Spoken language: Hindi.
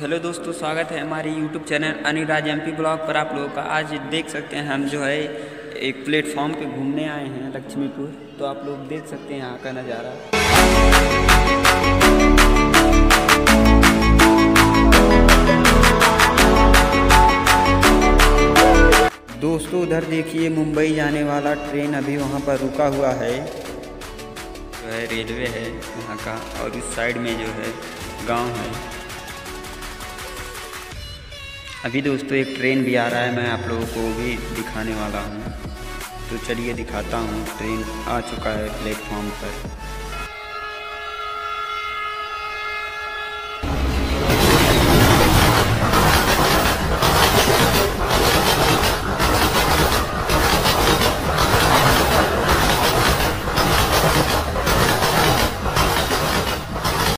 हेलो दोस्तों, स्वागत है हमारे YouTube channel Aniraj MP blog पर। आप लोगों का आज देख सकते हैं हम जो है एक प्लेटफॉर्म पे घूमने आए हैं लक्ष्मीपुर। तो आप लोग देख सकते हैं यहाँ का नज़ारा। दोस्तों उधर देखिए मुंबई जाने वाला ट्रेन अभी वहाँ पर रुका हुआ है, जो है रेलवे है यहाँ का, और इस साइड में जो है गांव है। अभी दोस्तों एक ट्रेन भी आ रहा है, मैं आप लोगों को भी दिखाने वाला हूँ। तो चलिए दिखाता हूँ, ट्रेन आ चुका है प्लेटफॉर्म पर।